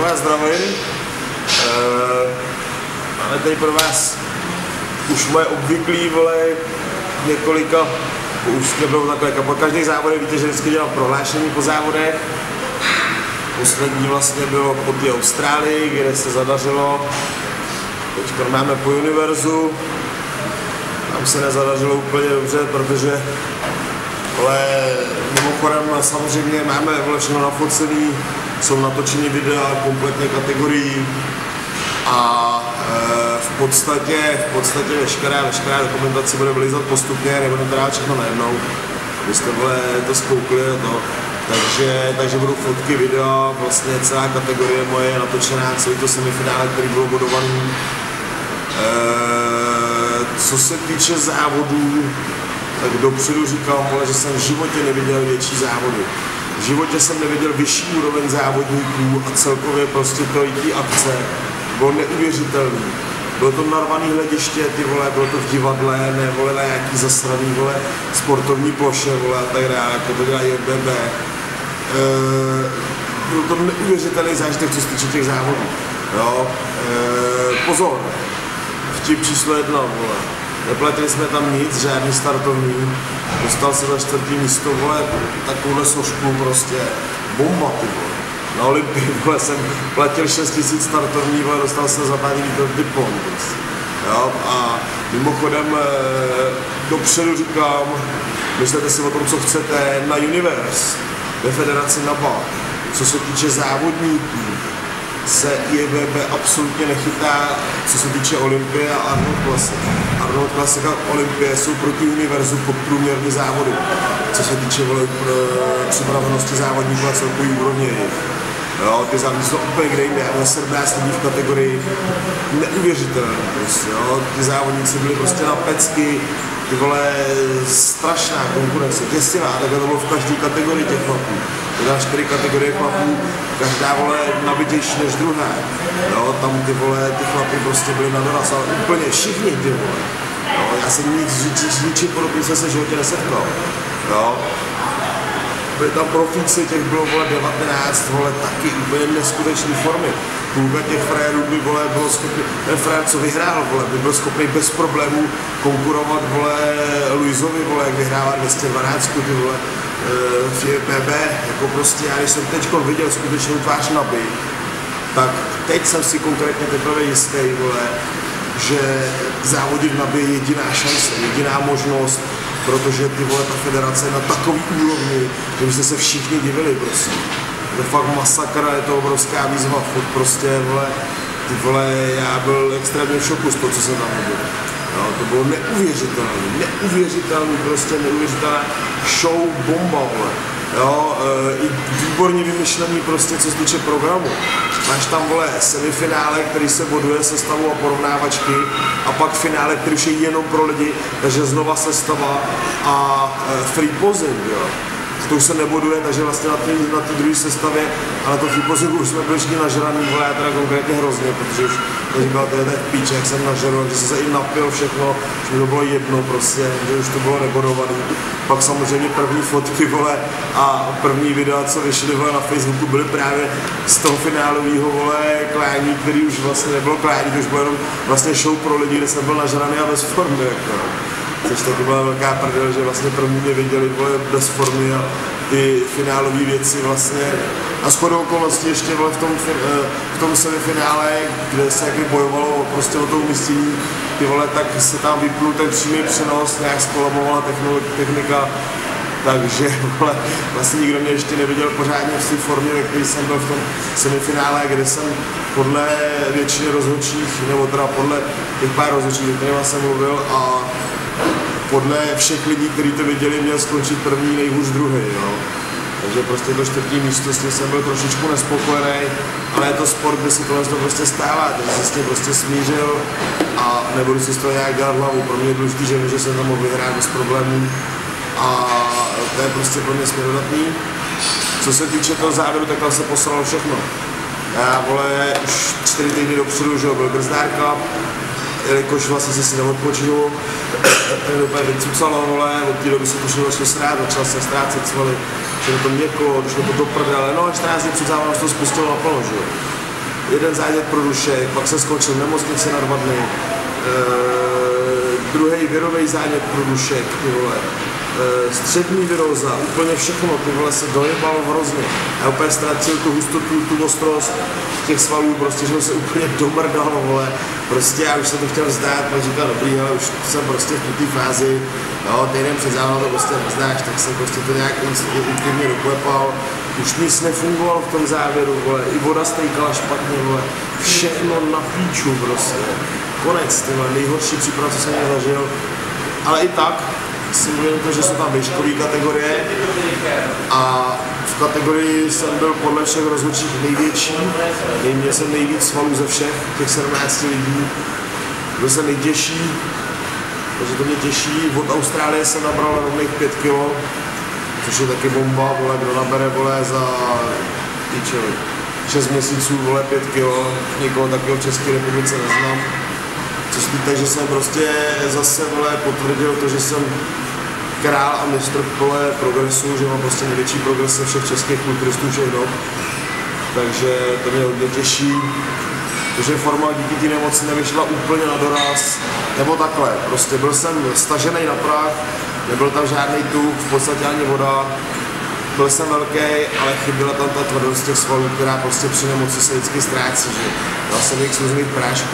vás zdravím. Máme tady pro vás už moje obvyklý, vole, několika, už nebylo takhle, po každých závodech víte, že vždycky dělám prohlášení po závodech. Poslední vlastně bylo po té Austrálii, kde se zadařilo. Teď máme po Univerzu. Tam se nezadařilo úplně dobře, protože mimochodem samozřejmě máme všechno nafocený, jsou natočený videa kompletně kategorií a v podstatě veškerá dokumentace bude vylizat postupně, nebude to dát všechno najednou, abyste to zkoukli to. Takže budou fotky, videa, vlastně celá kategorie moje je natočená, celý to semifinále, který bylo bodovaný. Co se týče závodů, tak dopředu říkám, že jsem v životě neviděl větší závody. V životě jsem neviděl vyšší úroveň závodníků a celkově prostě trojitý akce. Bylo neuvěřitelný. Bylo to narvaný hlediště, ty vole, bylo to v divadle, ne vole, na nějaký zasraný, vole, sportovní ploše, vole, a tak dále, jako to dělá JBB. Byl to neuvěřitelný zážitek, co se týče těch závodů. Jo? Pozor, vtip číslo 1, vole. Neplatili jsme tam nic, žádný startovní. Dostal se za 4. místo, vole, takovouhle sošku prostě. Bomba, ty vole. Na Olympii, vole, jsem platil 6 000 startovní, vole, dostal jsem za 5 diplom, prostě. Jo? A mimochodem, dopředu říkám, myslete si o tom, co chcete, na Universe, ve federaci NABA, co se týče závodníků, se IBB absolutně nechytá, co se týče Olympie a Arnold Classic. Arnold Classic a Olympie jsou proti Univerzu podprůměrné závody, co se týče připravenosti závodníků a celkový úrovně. Jo, ty závodníci jsou úplně kde jinde, já 17 lidí v kategorii neuvěřitelné, prostě, jo. Ty závodníci byli prostě na pecky, ty vole, strašná konkurence, děsivá, takhle to bylo v každé kategorii těch chlapů. To 4 kategorie chlapů, každá, vole, nabitější než druhá. Jo, tam ty vole, ty chlapy prostě byly na doraz, ale úplně všichni, ty vole. Jo, já jsem ničím podobným se v životě nesetkal. Jo. Byli tam profíci, těch bylo, vole, 19, vole, taky úplně neskutečné formy. Půlka těch frérů by, vole, bylo schopný, ten frér, co vyhrál, vole, by byl schopný bez problémů konkurovat, vole, Luisovi, vole, jak vyhrává 212, ty vole, v PB, jako prostě, já když jsem teďko viděl skutečnou tvář Naby, tak teď jsem si konkrétně teprve jistý, vole, že závodit v Naby je jediná šance, jediná možnost, protože ty vole, ta federace je na takový úrovni, že byste se všichni divili, prostě. To je fakt masakr, je to obrovská výzva, prostě, vole, ty vole, já byl extrémně v šoku z toho, co jsem tam viděl. No, to bylo neuvěřitelný, prostě neuvěřitelná show bomba, vole. Jo, i výborně vymyšlený prostě, co se týče programu. Máš tam, vole, semifinále, který se boduje sestavu a porovnávačky, a pak finále, který už je jenom pro lidi, takže znova sestava a free posing, jo. To už se neboduje, takže vlastně na té druhé sestavě, ale to free posingu už jsme byli všichni nažraný, vole, já teda konkrétně hrozně, protože už to říkal, to je píče, jak jsem nažral, že jsem se i napil všechno, že mi to bylo jedno prostě, že už to bylo nebodovaný. Pak samozřejmě první fotky, vole, a první videa, co vyšly, vole, na Facebooku, byly právě z toho finálového, vole, klání, který už vlastně nebylo klání, to už bylo jenom vlastně show pro lidi, kde jsem byl nažraný a bez formy, jako. Což taky byla velká prdel, že vlastně první mě viděli, vole, bez formy a ty finálové věci vlastně. A shodou okolností ještě, vole, v tom semifinále, kde se jaký bojovalo prostě o to umístění, ty vole, tak se tam vypnul ten přímý přenos, nějak skolabovala technika, takže, vole, vlastně nikdo mě ještě neviděl pořádně v té formě, ve které jsem byl v tom semifinále, kde jsem podle většiny rozhodčích, nebo teda podle těch pár rozhodčích, o kterých jsem mluvil, a podle všech lidí, kteří to viděli, měl skončit první, nejhůř druhý, jo. Takže prostě to 4. místo, s tím jsem byl trošičku nespokojený, ale je to sport, kde si tohle prostě stává, takže jsem s tím prostě smířil a nebudu si z toho nějak dělat hlavu. Pro mě je důležitý, že jsem tam mohl vyhrát bez problémů a to je prostě pro mě směrodatný. Co se týče toho závěru, tak tam se poslalo všechno. Já, vole, už 4 týdny dopředu, že byl Brzdár Cup, jelikož vlastně se si neodpočinu, tak úplně vycucalo, vole, od té doby se to začalo srát, začal se ztrácet svaly, že to měklo, došlo to do prdele, no a 14 dní před závodem se to spustilo naplno, že jo. jeden zánět průdušek, pak jsem skončil v nemocnici na 2 dny, druhý virový zánět průdušek, ty vole, střední viróza, úplně všechno, ty vole, se dojebalo hrozně. Já úplně ztratil tu hustotu, tu ostrost těch svalů, prostě, že se úplně domrdal, vole, prostě já už jsem to chtěl vzdát, pak říkal, dobrý, ale už jsem prostě v té fázi, jo, týden před závodem to prostě neznáš, tak jsem prostě to nějak instinktivně doklepal, už nic nefungovalo v tom závěru, vole, i voda stejkala špatně, vole, všechno na píču prostě, konec, ty vole, nejhorší příprav, co jsem mě zažil, ale i tak, si mluvím to, že jsou tam výškové kategorie a v kategorii jsem byl podle všech rozhodčích největší, měl jsem nejvíc svalů ze všech, těch 17 lidí, byl jsem nejtěžší, takže to mě těší, od Austrálie jsem nabral rovných 5 kg, což je taky bomba, vole, kdo nabere, vole, za 6 měsíců, vole, 5 kg, nikoho takového v České republice neznám. Což víte, že jsem prostě zase, vole, potvrdil to, že jsem král a mistr pole progresu, že mám prostě největší progres ze všech českých kulturistů všech dob. Takže to mě hodně těší, protože forma díky té nemoci nevyšla úplně na doraz, nebo takhle, prostě byl jsem stažený na prach, nebyl tam žádný tuk, v podstatě ani voda, byl jsem velký, ale chyběla tam ta tvrdost těch svalů, která prostě při nemoci se vždycky ztrácí, že dal jsem jich různých prášků,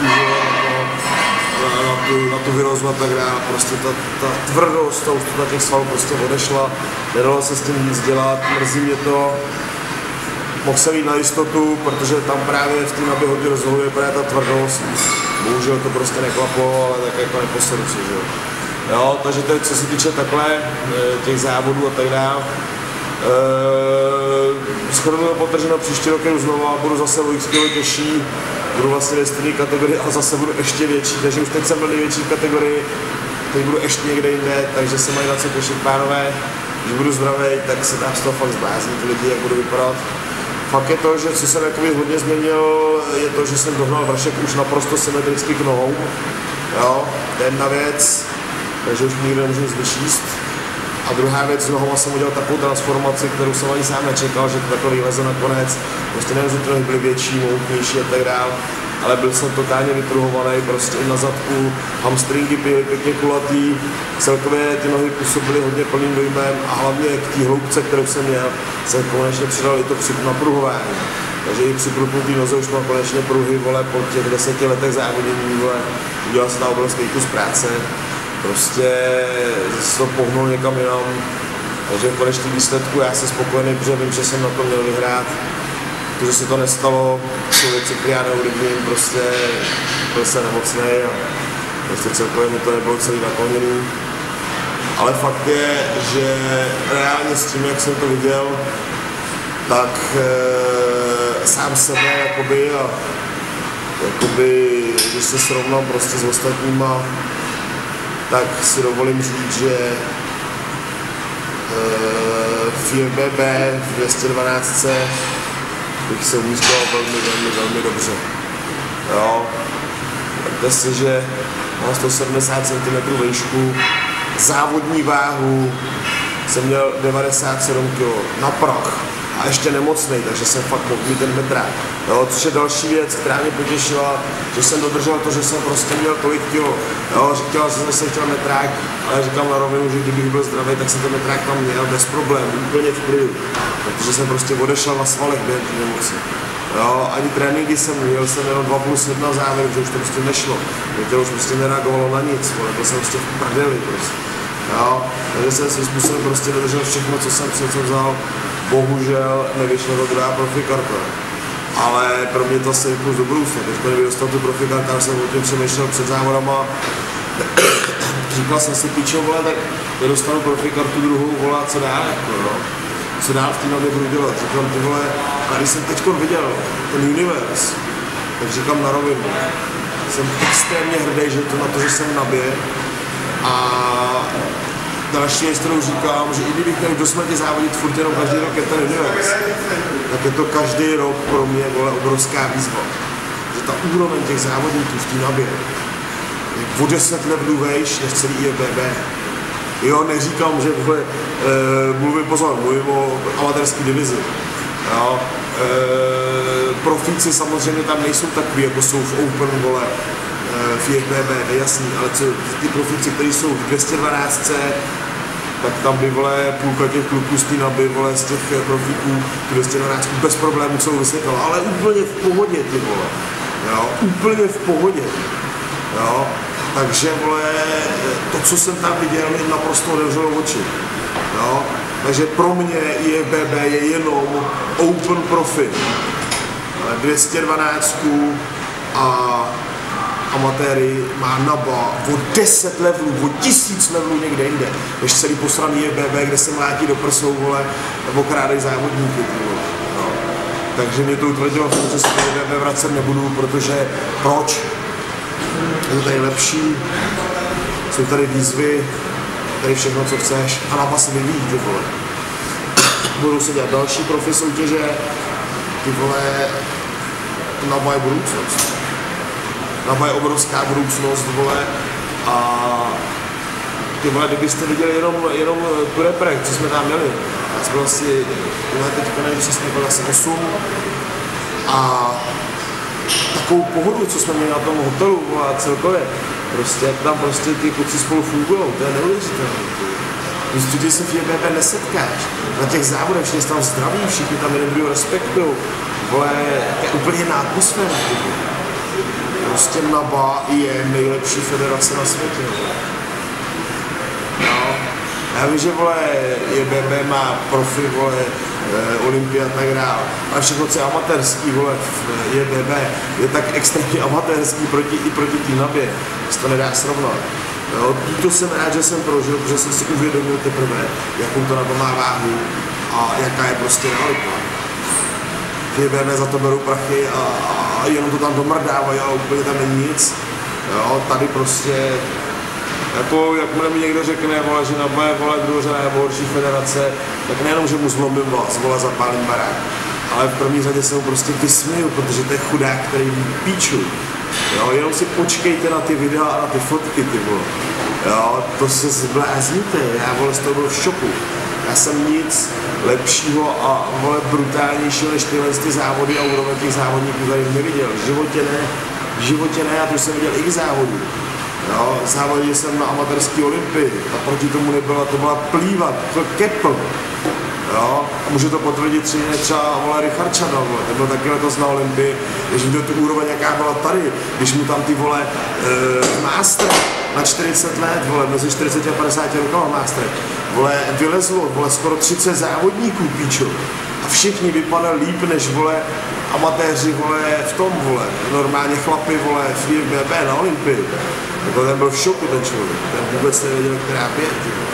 na tu virózu a tak dále, prostě ta tvrdost těch svalů prostě odešla, nedalo se s tím nic dělat, mrzí mě to, mohl jsem jít na jistotu, protože tam právě v té nabě hodně rozhoduje právě ta tvrdost, bohužel to prostě neklaplo, ale tak jako neposedu si, že jo, takže teď, co se týče takhle, těch závodů a tak dále, shodnou potrženo příští rok jdu znova, budu zase o x kilo těžší, budu vlastně ve stejné kategorii a zase budu ještě větší, takže už teď jsem byl největší v kategorii, teď budu ještě někde jinde, takže se mají na co těšit, pánové, když budu zdravý, tak se dá z toho fakt zblázní ty lidi, jak budu vypadat. Fakt je to, že co jsem jakoby hodně změnil, je to, že jsem dohnal vršek už naprosto symetricky k nohou, jo, to je jedna věc, takže už nikdy nemůžu nic vyčíst. A druhá věc, s nohou jsem udělal takovou transformaci, kterou jsem ani sám nečekal, že to takhle vyleze nakonec. Prostě nevím, že ty nohy byly větší, mohutnější a tak dále, ale byl jsem totálně vypruhovaný, prostě i na zadku, hamstringy byly pěkně kulatý, celkově ty nohy působily hodně plným dojmem a hlavně k té hloubce, kterou jsem měl, jsem konečně přidal i to napruhování. Takže i při průpnutý noze už mám konečně pruhy, vole, po těch 10 letech závodění, vole, udělal jsem tam obrovský kus práce. Prostě se to pohnul někam jinam, takže v konečném výsledku já jsem spokojený, protože vím, že jsem na to měl vyhrát. Protože se to nestalo, jsou věci, které já neovlivním, prostě byl jsem nemocný a prostě celkově mi to nebylo celý naplněný. Ale fakt je, že reálně s tím, jak jsem to viděl, tak sám sebe jakoby, a jakoby, když se srovnám prostě s ostatníma, tak si dovolím říct, že v IFBB 212 bych se umístil velmi dobře. Jo. Víte si, že mám 170 cm výšku, závodní váhu jsem měl 97 kg na prach a ještě nemocnej, takže jsem fakt mohl mít ten metrák. Jo, což je další věc, která mě potěšila, že jsem dodržel to, že jsem prostě měl tolik kilo. Jo, říkal jsem, že jsem chtěl metrák, ale říkám na rovinu, že kdybych byl zdravý, tak jsem ten metrák tam měl bez problémů, úplně v klidu. Protože jsem prostě odešel na svalech během té nemoci. Jo, ani tréninky jsem měl jsem jenom 2+1 závěr, že už to prostě nešlo. Mě tělo už prostě nereagovalo na nic, to jsem prostě v prdeli prostě. Jo, takže jsem svým způsobem prostě dodržel všechno, co jsem vzal. Bohužel nevyšlo do druhá profikarta. Ale pro mě to asi impuls do budoucna. Teď kdyby dostal tu profikarta, já jsem o tím přemýšlel před závodama. Říkal jsem si, pičo, vole, tak já dostanu profikartu druhou, vole, co dál, jako, no. Co dál v té nabě budu dělat. Říkám, ty vole, a když jsem teď viděl ten Universe, tak říkám na rovinu. Jsem extrémně hrdý, že to na to, že jsem nabě. A další věc, kterou říkám, že i kdybych měl do smrti závodit furt jenom každý rok je ten Universe, tak je to každý rok pro mě, vole, obrovská výzva. Že ta úroveň těch závodníků v té nabě je o 10 levelů vejš než celý IFBB. Jo, neříkám, že mluvím o amatérské divizi. Jo, Profíci samozřejmě tam nejsou takový, jako jsou v Open, vole, v IFBB, jasný, ale ty profíci, kteří jsou v 212, tak tam by, vole, půlka těch kluků z té naby, vole, z těch profíků, 212 bez problémů celou vysvětlila, ale úplně v pohodě, ty vole, jo, úplně v pohodě, jo, takže, vole, to, co jsem tam viděl, mi naprosto otevřelo oči, jo, takže pro mě IFBB je jenom Open Profi, 212 a amatéry má NABA o 10 levelů, o 1000 levelů někde jinde, než celý posraný IFBB, kde se mlátí do prsou, vole, nebo krádají závodníky, vole, no. Takže mě to utvrdilo, že se IFBB vracet nebudu, protože proč? Je to tady lepší, jsou tady výzvy, tady všechno, co chceš, a NABA se vyvíjí, ty vole. Budou se dělat další profi soutěže, ty vole, NABA je budoucnost. NABA je obrovská budoucnost, vole, a ty vole, kdybyste viděli jenom tu reprek, co jsme tam měli, já jsem byl asi, teďka nevím přesně, byl asi 8 a takovou pohodu, co jsme měli na tom hotelu, vole, a celkově, prostě, jak tam prostě ty kluci spolu fungují, to je neuvěřitelné. Když se v IFBB nesetkáš, na těch závodech všichni tam zdraví, všichni tam jeden druhý respektují, vole, to je úplně jiná atmosféra. Prostě NABA je nejlepší federace na světě. No. Já vím, že, vole, IFBB má profi, vole, Olympia a tak dále, ale všechno, co je amatérský, vole, v IFBB je tak extrémně amatérský i proti té NABě, že to nedá srovnat. Jo, to jsem rád, že jsem prožil, protože jsem si uvědomil teprve, jakou to NABA má váhu a jaká je prostě realita. IFBB za to berou prachy a jenom to tam domrdávají a úplně tam není nic. Jo, tady prostě, jako jakmile mi někdo řekne, vole, že NABA je, vole, druhořadá nebo horší federace, tak nejenom, že mu zlomím vás, vole, zapálím barák, ale v první řadě se mu prostě vysměju, protože to je chudák, který ví píču. Jo, jenom si počkejte na ty videa a na ty fotky, ty vole. Jo, to se zblázníte, já, vole, z toho byl v šoku. Já jsem nic lepšího a, vole, brutálnějšího než tyhle ty závody a úroveň těch závodníků tady neviděl. V životě ne, a to jsem viděl i závodů. Jo, závodil jsem na amatérské olympii a proti tomu nebyla, to byla plývat, to kepl. Jo, a může to potvrdit třeba, vole, Richard Channel, vole, ten byl taky letos na olympii, když viděl tu úroveň, jaká byla tady, když mu tam ty, vole, master na 40 let, vole, mezi 40 a 50 rokama master, vole, vylezlo, vole, skoro 30 závodníků, píčo, a všichni vypadali líp, než, vole, amatéři, vole, v tom, vole, normálně chlapi, vole, v IFBB na olympii, jako ten byl v šoku, ten člověk, ten vůbec nevěděl, která pět,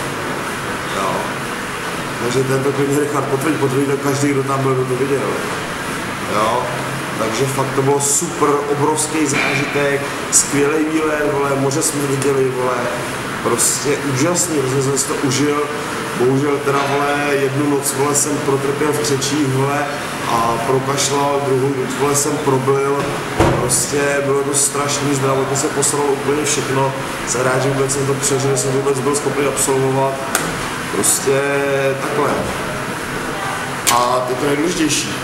jo. Takže tento klidně Richard potvrdí to každý, kdo tam byl, kdo to viděl. Jo? Takže fakt to bylo super, obrovský zážitek, skvělý výlet, vole, moře jsme viděli, vole, prostě úžasný, protože jsem si to užil. Bohužel teda, vole, jednu noc, vole, jsem protrpěl v Křečích, vole, a prokašlal, druhou noc, vole, jsem problil, prostě bylo to strašný, zdravotně se posralo úplně všechno, jsem rád, že vůbec jsem to přežil, že jsem vůbec byl schopný absolvovat. Prostě takhle. A je to nejdůležitější.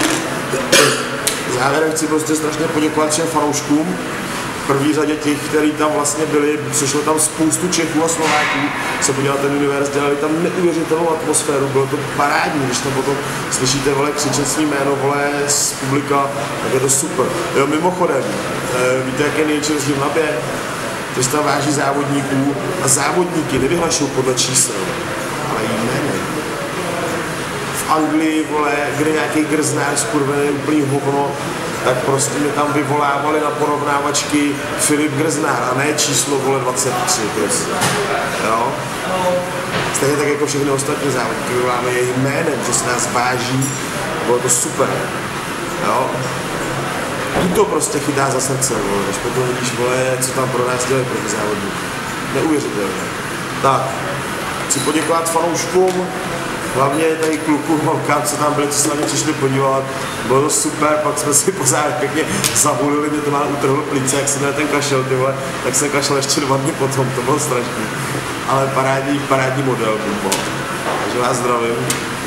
Závěrem chci prostě strašně poděkovat všem fanouškům. V první řadě těch, kteří tam vlastně byli, přišlo tam spoustu Čechů a Slováků, se podívat ten univerz, dělali tam neuvěřitelnou atmosféru, bylo to parádní, když tam potom slyšíte, vole, křičet svý jméno, vole, z publika, tak je to super. Jo, mimochodem, víte, jak je největší rozdíl na NABě? To se tam váží závodníků a závodníky nevyhlašují podle čísel, ale jmény. V Anglii, vole, kde nějaký grznár skurvený úplný hovno, tak prostě mě tam vyvolávali na porovnávačky Filip Grznár a ne číslo, vole, 23, prostě. Jo? Stejně tak jako všechny ostatní závodníky vyvoláme jejich jménem, že se nás váží, bylo to super. Jo? To prostě chytá za srdce, vole, když potom vidíš, vole, co tam pro nás dělají pro ty závodníky. Neuvěřitelné. Tak, chci poděkovat fanouškům, hlavně tady klukům, holkám, co tam byli, co se na mě přišli podívat. Bylo to super, pak jsme si pořád pěkně zabulili, mě to má utrhlo plíce, jak jsem měl ten kašel, ty vole, tak jsem kašel ještě 2 dny potom, to bylo strašný. Ale parádní model, bumbo. Takže vás zdravím.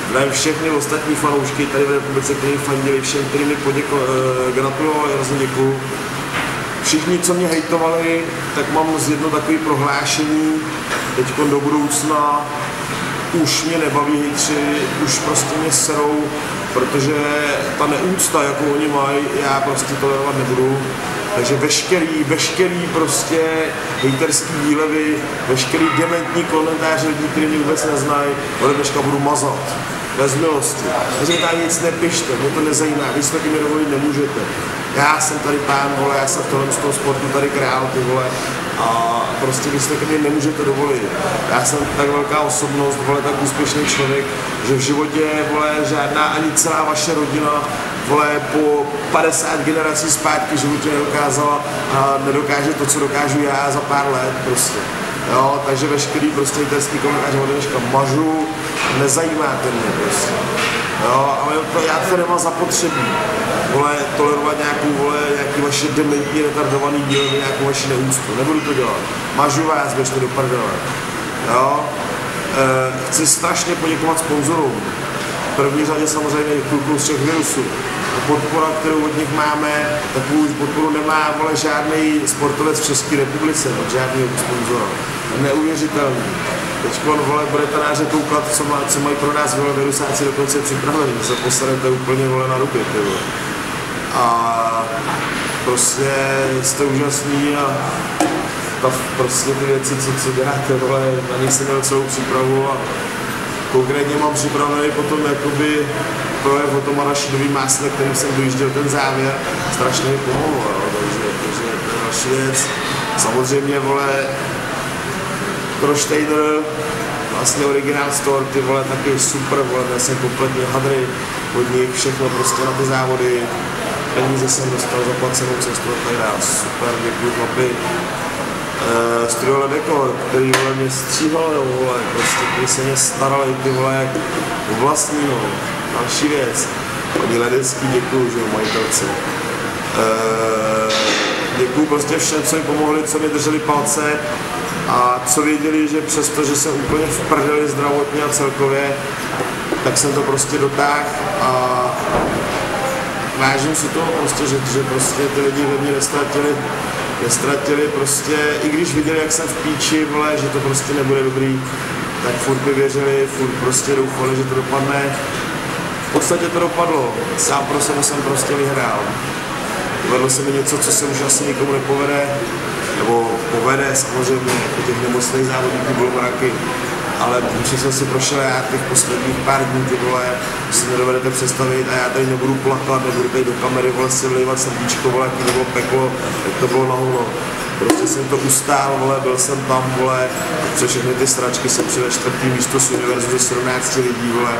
Zdravím všechny ostatní fanoušky tady v republice, kteří fandili, všem, kteří mi gratulovali, hrozně děkuju. Všichni, co mě hejtovali, tak mám jedno takové prohlášení, teď do budoucna už mě nebaví hejtři, už prostě mě serou, protože ta neúcta, jakou oni mají, já prostě tolerovat nebudu. Takže veškerý prostě hejterský výlevy, veškerý dementní komentáře lidí, kteří mě vůbec neznají, ode dneška budu mazat. Bez milosti. Takže mi tady nic nepište, mě to nezajímá, vy si taky mi dovolit nemůžete. Já jsem tady pán, vole, já jsem v tom sportu tady král, ty vole, a prostě vy si taky mě nemůžete dovolit. Já jsem tak velká osobnost, vole, tak úspěšný člověk, že v životě, vole, žádná ani celá vaše rodina, vole, po 50 generací zpátky v životě nedokázala a nedokáže to, co dokážu já za pár let prostě. Jo, takže veškerý prostě hejterský komentář od dneška mažu, nezajímáte mě prostě. Jo, ale já to nemám zapotřebí, vole, tolerovat nějaký vaše dementní, retardovaný dílny, nějakou vaši neúctu, nebudu to dělat. Mažu vás, běžte do prdele. Jo, chci strašně poděkovat sponzorům. V první řadě samozřejmě klukům z všech virusů. Podpora, kterou od nich máme, takovou podporu nemá, vole, žádný sportovec v České republice, od žádného sponzora. Neuvěřitelný. Teď, vole, budete náře koukat, co mají pro nás, vole, virusáci dokonce připraveni, se posadete úplně, vole, na ruky, ty vole. A prostě jste úžasný a prostě ty věci, co děláte, vole, na nich jsem měl celou přípravu a konkrétně mám připravený potom jakoby projev o tom arašidovým másle, kterým jsem dojížděl ten závěr, strašně mi pomohlo, takže to je další věc. Samozřejmě, vole, Kroštejner, vlastně originál store, ty vole, taky super, vole, já jsem kompletně hadry od nich, všechno prostě na ty závody, peníze jsem dostal, zaplacenou cestu a tak dále, super, děkuji chlapi. Studio Ledeko, který, vole, mě stříhal, vole, prostě, který se mě starali, ty vole, jak u vlastního. Další věc, paní Ledecký, děkuju, že jo, majitelce. Děkuju prostě všem, co mi pomohli, co mi drželi palce a co věděli, že přesto, že jsem úplně v prdeli zdravotně a celkově, tak jsem to prostě dotáhl a vážím si toho prostě, že prostě ty lidi ve mně nestratili prostě, i když viděli, jak jsem v píči, vole, že to prostě nebude dobrý, tak furt mi věřili, furt prostě doufali, že to dopadne. V podstatě to dopadlo, sám pro sebe jsem prostě vyhrál. Povedlo se mi něco, co se už asi nikomu nepovede, nebo povede samozřejmě, po těch nemocných závodníků bylo mraky, ale když jsem si prošel já těch posledních pár dní, ty vole, si nedovedete představit a já tady nebudu plakat, nebudu tady do kamery, vole, si vlejvat srdíčko, vole, jaký to bylo peklo, jak to bylo na hovno. Prostě jsem to ustál, vole, byl jsem tam, vole, přes všechny ty sračky jsem přijel 4. místo z univerzu ze 17 lidí, vole,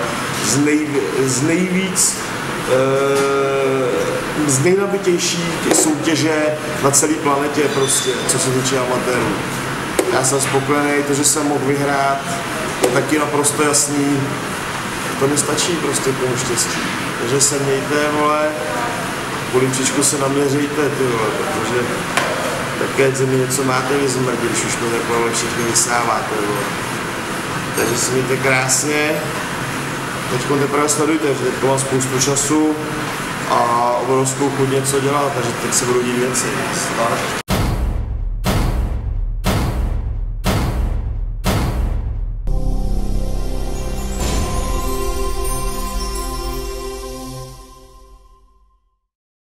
z nejnabitější soutěže na celé planetě prostě, co se týče amatérů. Já jsem spokojený, to, že jsem mohl vyhrát, je taky naprosto jasný, to nestačí prostě k tomu štěstí. Takže se mějte, vole, polipčičku se naměřejte, ty vole, protože také ze mě něco máte vyzmrdit, když už mi takhle všechny vysáváte, vole. Takže se mějte krásně, teď teprve sledujte, že teď mám spoustu času a obrovskou chuť něco dělat, takže teď se budou dít věci.